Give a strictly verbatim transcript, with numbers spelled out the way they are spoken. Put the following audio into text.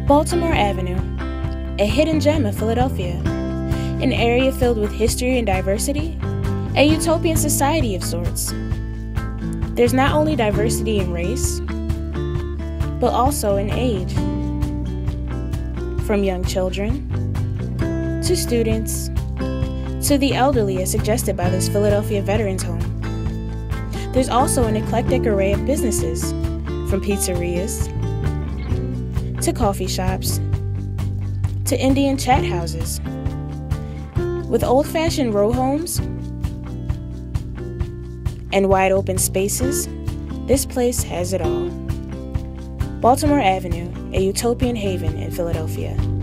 Baltimore Avenue, a hidden gem of Philadelphia, an area filled with history and diversity, a utopian society of sorts. There's not only diversity in race, but also in age. From young children, to students, to the elderly as suggested by this Philadelphia Veterans Home. There's also an eclectic array of businesses, from pizzerias, to coffee shops, to Indian chat houses. With old-fashioned row homes and wide-open spaces, this place has it all. Baltimore Avenue, a utopian haven in Philadelphia.